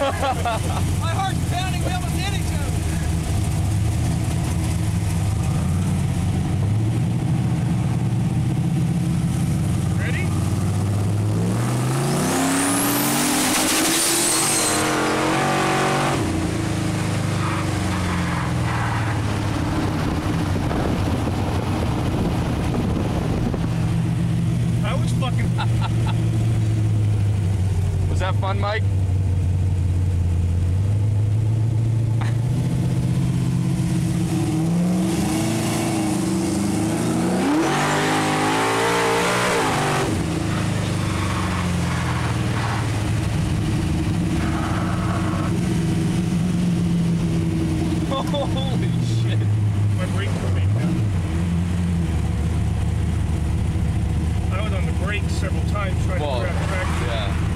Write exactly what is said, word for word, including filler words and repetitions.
My heart's pounding. We almost hit each other. Ready? That was fucking. Was that fun, Mike? Holy shit. My brakes were made down. I was on the brakes several times trying Well, to grab traction. yeah.